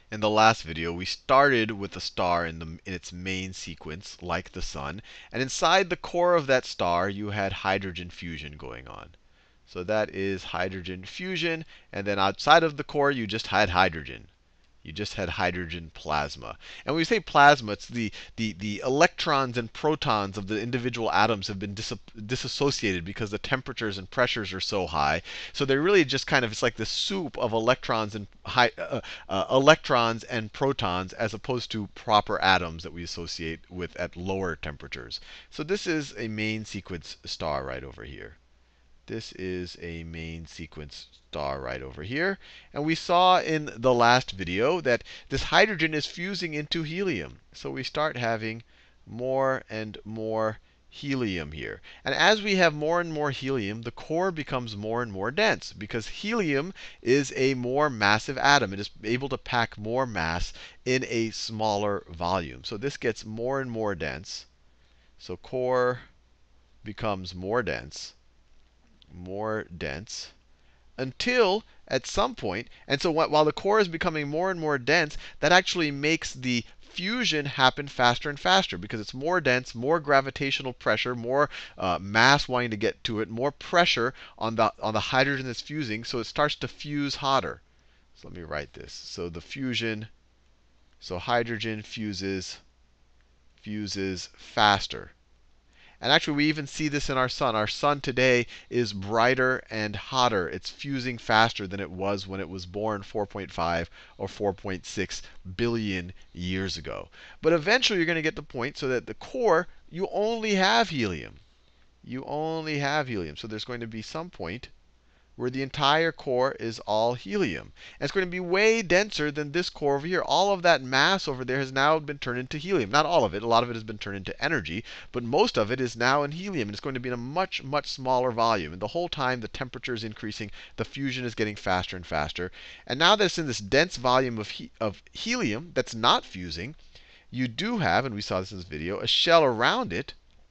In the last video, we started with a star in its main sequence, like the sun. And inside the core of that star, you had hydrogen fusion going on. So that is hydrogen fusion. And then outside of the core, you just had hydrogen. You just had hydrogen plasma. And when we say plasma, it's the electrons and protons of the individual atoms have been disassociated because the temperatures and pressures are so high. So they're really just kind of, it's like the soup of electrons and electrons and protons as opposed to proper atoms that we associate with at lower temperatures. So this is a main sequence star right over here. This is a main sequence star right over here. And we saw in the last video that this hydrogen is fusing into helium. So we start having more and more helium here. And as we have more and more helium, the core becomes more and more dense because helium is a more massive atom. It is able to pack more mass in a smaller volume. So this gets more and more dense. So core becomes more dense until at some point, and so while the core is becoming more and more dense, that actually makes the fusion happen faster and faster because it's more dense, more gravitational pressure, more mass wanting to get to it, more pressure on the hydrogen that's fusing, so it starts to fuse hotter. So let me write this. So the fusion, so hydrogen fuses faster. And actually, we even see this in our sun. Our sun today is brighter and hotter. It's fusing faster than it was when it was born 4.5 or 4.6 billion years ago. But eventually, you're going to get the point so that the core, you only have helium. You only have helium. So there's going to be some point where the entire core is all helium. And it's going to be way denser than this core over here. All of that mass over there has now been turned into helium. Not all of it. A lot of it has been turned into energy. But most of it is now in helium. And it's going to be in a much, much smaller volume. And the whole time, the temperature is increasing. The fusion is getting faster and faster. And now that it's in this dense volume of helium that's not fusing, you do have, and we saw this in this video, a shell around it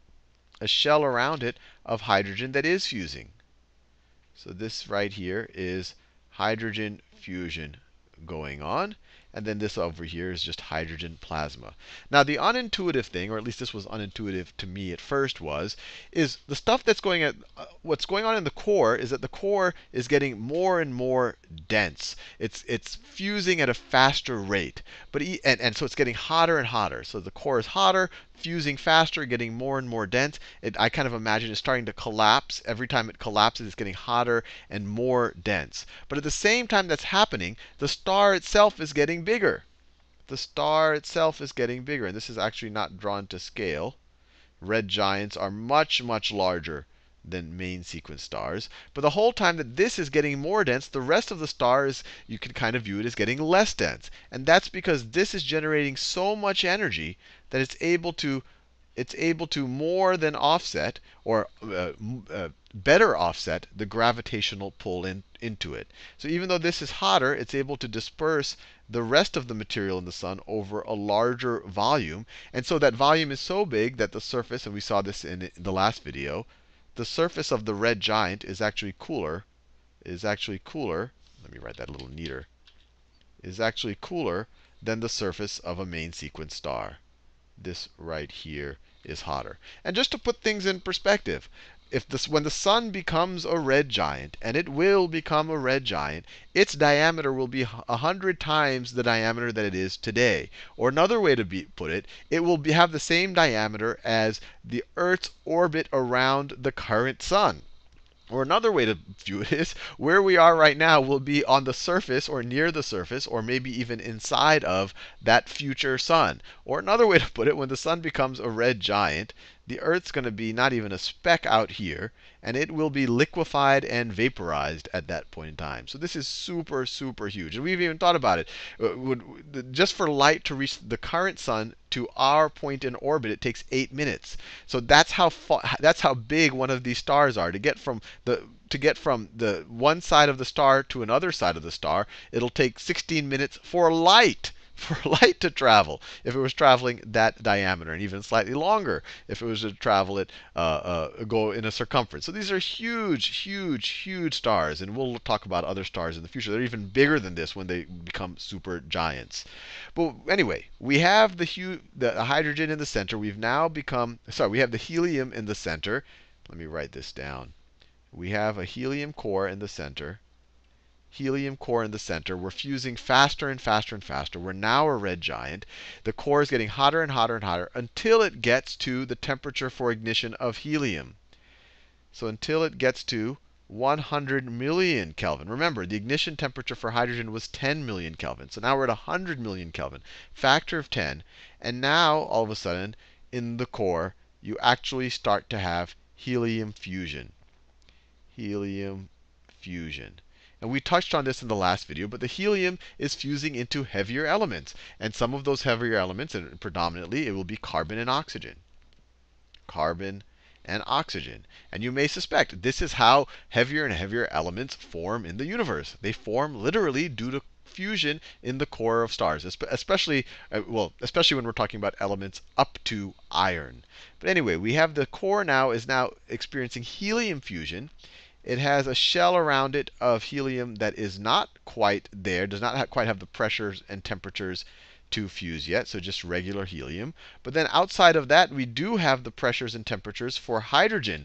of hydrogen that is fusing. So this right here is hydrogen fusion going on. And then this over here is just hydrogen plasma. Now, the unintuitive thing, or at least this was unintuitive to me at first, is the stuff that's what's going on in the core is that the core is getting more and more dense. It's fusing at a faster rate. And so it's getting hotter and hotter. So the core is hotter, fusing faster, getting more and more dense. I kind of imagine it's starting to collapse. Every time it collapses, it's getting hotter and more dense. But at the same time that's happening, the star itself is getting bigger. The star itself is getting bigger. And this is actually not drawn to scale. Red giants are much, much larger than main sequence stars. But the whole time that this is getting more dense, the rest of the stars, you can kind of view it as getting less dense. And that's because this is generating so much energy that it's able to more than offset, or better offset, the gravitational pull into it. So even though this is hotter, it's able to disperse the rest of the material in the sun over a larger volume. And so that volume is so big that the surface, and we saw this in the last video, the surface of the red giant is actually cooler. Let me write that a little neater. Is actually cooler than the surface of a main sequence star. This right here is hotter. And just to put things in perspective, when the sun becomes a red giant, and it will become a red giant, its diameter will be 100 times the diameter that it is today. Or another way to put it, it will have the same diameter as the Earth's orbit around the current sun. Or another way to view it is where we are right now will be on the surface or near the surface or maybe even inside of that future sun. Or another way to put it, when the sun becomes a red giant, the Earth's going to be not even a speck out here, and it will be liquefied and vaporized at that point in time. So this is super, super huge. And we've even thought about it. Just for light to reach the current sun to our point in orbit, it takes 8 minutes. So that's how big one of these stars are. To get from the one side of the star to another side of the star, it'll take 16 minutes for light for light to travel if it was traveling that diameter, and even slightly longer if it was to travel it, go in a circumference. So these are huge, huge, huge stars, and we'll talk about other stars in the future. They're even bigger than this when they become super giants. But anyway, we have the hydrogen in the center. We've now become, sorry, we have the helium in the center. Let me write this down. We have a helium core in the center. Helium core in the center. We're fusing faster and faster and faster. We're now a red giant. The core is getting hotter and hotter and hotter until it gets to the temperature for ignition of helium. So until it gets to 100 million Kelvin. Remember, the ignition temperature for hydrogen was 10 million Kelvin. So now we're at 100 million Kelvin, factor of 10. And now, all of a sudden, in the core, you actually start to have helium fusion. Helium fusion. And we touched on this in the last video, but the helium is fusing into heavier elements. And some of those heavier elements, and predominantly, it will be carbon and oxygen. Carbon and oxygen. And you may suspect this is how heavier and heavier elements form in the universe. They form literally due to fusion in the core of stars, especially when we're talking about elements up to iron. But anyway, we have the core now is now experiencing helium fusion. It has a shell around it of helium that is not quite there, does not quite have the pressures and temperatures to fuse yet, so just regular helium. But then outside of that, we do have the pressures and temperatures for hydrogen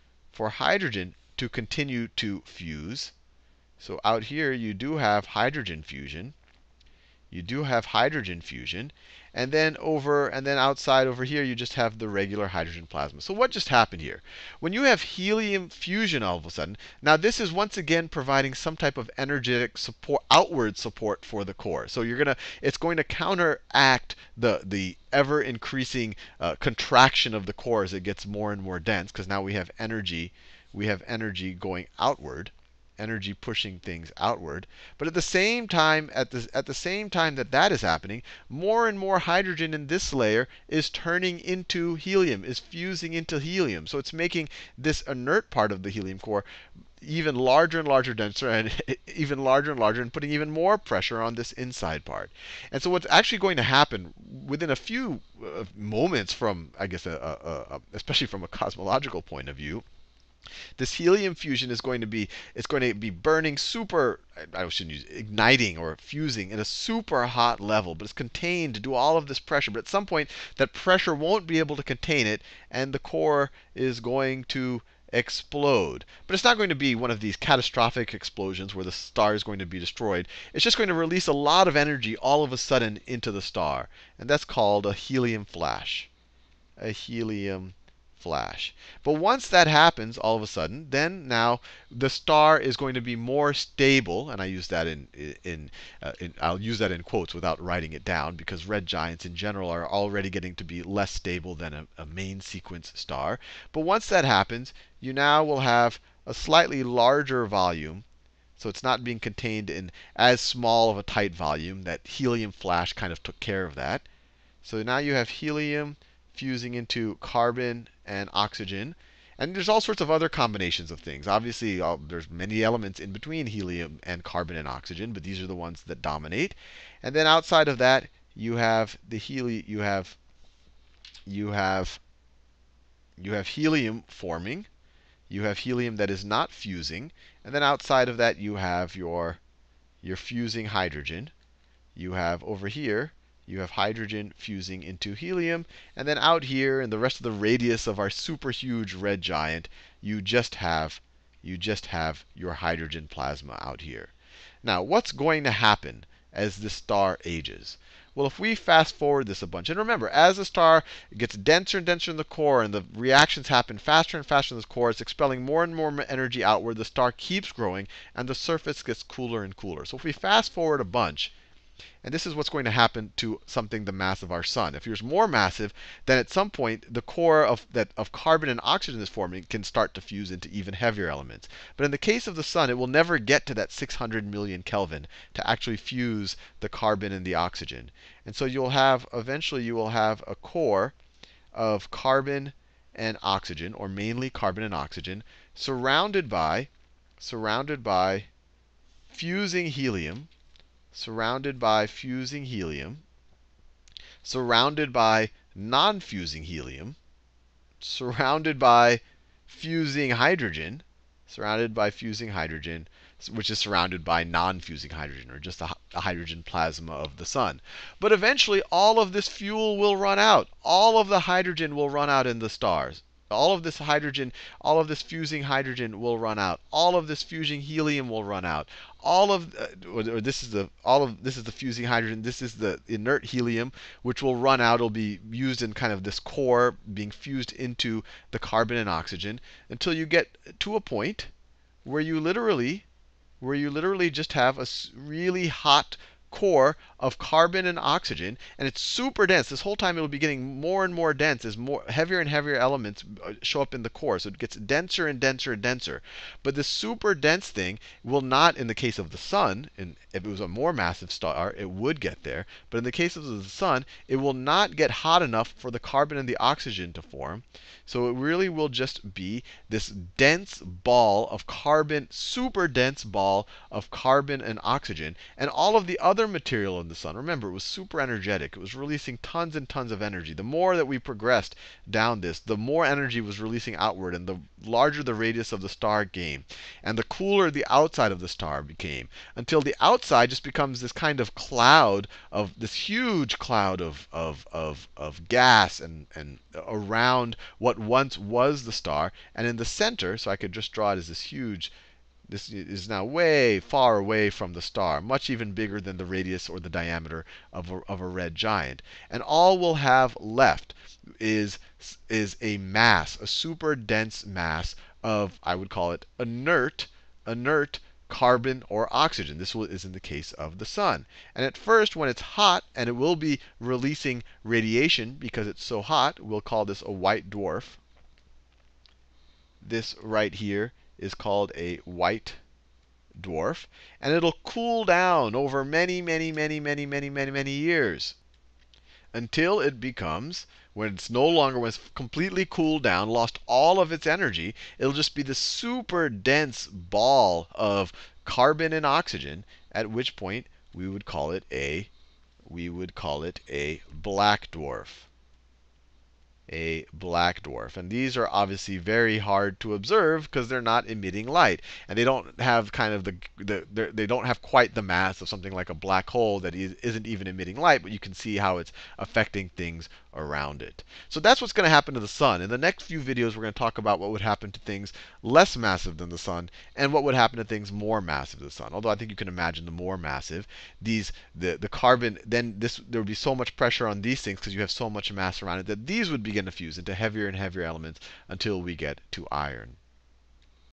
to continue to fuse. So out here, you do have hydrogen fusion. You do have hydrogen fusion. And then outside over here, you just have the regular hydrogen plasma. So what just happened here? When you have helium fusion all of a sudden, now this is once again providing some type of energetic support, outward support for the core. So it's going to counteract the ever increasing contraction of the core as it gets more and more dense, because now we have energy going outward, energy pushing things outward. But at the same time, at the same time that is happening, more and more hydrogen in this layer is turning into helium, is fusing into helium. So it's making this inert part of the helium core even larger and larger, denser, and even larger and larger, and putting even more pressure on this inside part. And so what's actually going to happen within a few moments from, I guess, especially from a cosmological point of view, this helium fusion is going to be burning super, I shouldn't use igniting or fusing in a super hot level, but it's contained to do all of this pressure. But at some point, that pressure won't be able to contain it, and the core is going to explode. But it's not going to be one of these catastrophic explosions where the star is going to be destroyed. It's just going to release a lot of energy all of a sudden into the star. And that's called a helium flash. A helium flash. But once that happens, all of a sudden, then now the star is going to be more stable, and I use that I'll use that in quotes without writing it down, because red giants in general are already getting to be less stable than a main sequence star. But once that happens, you now will have a slightly larger volume. So it's not being contained in as small of a tight volume. That helium flash kind of took care of that. So now you have helium fusing into carbon and oxygen. And there's all sorts of other combinations of things. Obviously, there's many elements in between helium and carbon and oxygen, but these are the ones that dominate. And then outside of that, you have helium forming. You have helium that is not fusing. And then outside of that, you have your fusing hydrogen. You have over here, you have hydrogen fusing into helium. And then out here, in the rest of the radius of our super huge red giant, you just have your hydrogen plasma out here. Now, what's going to happen as the star ages? Well, if we fast forward this a bunch, and remember, as the star gets denser and denser in the core, and the reactions happen faster and faster in this core, it's expelling more and more energy outward. The star keeps growing, and the surface gets cooler and cooler. So if we fast forward a bunch, and this is what's going to happen to something the mass of our sun. If it's more massive, then at some point the core of carbon and oxygen is forming can start to fuse into even heavier elements. But in the case of the sun, it will never get to that 600 million Kelvin to actually fuse the carbon and the oxygen. And so eventually you will have a core of carbon and oxygen, or mainly carbon and oxygen, surrounded by fusing helium. surrounded by fusing helium, surrounded by non-fusing helium, surrounded by fusing hydrogen, surrounded by fusing hydrogen, which is surrounded by non-fusing hydrogen, or just a hydrogen plasma of the sun. But eventually, all of this fuel will run out. All of the hydrogen will run out in the stars. All of this hydrogen, all of this fusing hydrogen will run out. All of this fusing helium will run out. All of this is the fusing hydrogen. This is the inert helium, which will run out. It'll be used in kind of this core being fused into the carbon and oxygen until you get to a point where you literally just have a really hot core of carbon and oxygen, and it's super dense. This whole time it'll be getting more and more dense as more heavier and heavier elements show up in the core. So it gets denser and denser and denser. But this super dense thing will not, in the case of the sun, and if it was a more massive star, it would get there. But in the case of the sun, it will not get hot enough for the carbon and the oxygen to form. So it really will just be this dense ball of carbon, super dense ball of carbon and oxygen. And all of the other material in the sun, remember, it was super energetic. It was releasing tons and tons of energy. The more that we progressed down this, the more energy was releasing outward, and the larger the radius of the star became. And the cooler the outside of the star became, until the outside just becomes this kind of cloud of this huge cloud of gas and around what once was the star. And in the center, so I could just draw it as this huge, this is now way far away from the star, much even bigger than the radius or the diameter of a red giant. And all we'll have left is a mass, a super dense mass of, I would call it inert carbon or oxygen. This is in the case of the sun. And at first, when it's hot, and it will be releasing radiation because it's so hot, we'll call this a white dwarf. This right here is called a white dwarf. And it'll cool down over many, many, many, many, many, many, many years until it becomes, when it's no longer, when it's completely cooled down, lost all of its energy, it'll just be this super dense ball of carbon and oxygen, at which point we would call it a black dwarf. A black dwarf. And these are obviously very hard to observe because they're not emitting light, and they don't have kind of they don't have quite the mass of something like a black hole that isn't even emitting light, but you can see how it's affecting things around it. So that's what's going to happen to the sun. In the next few videos, we're going to talk about what would happen to things less massive than the sun, and what would happen to things more massive than the sun. Although I think you can imagine the more massive, the carbon, then there would be so much pressure on these things because you have so much mass around it that these would begin to fuse into heavier and heavier elements until we get to iron.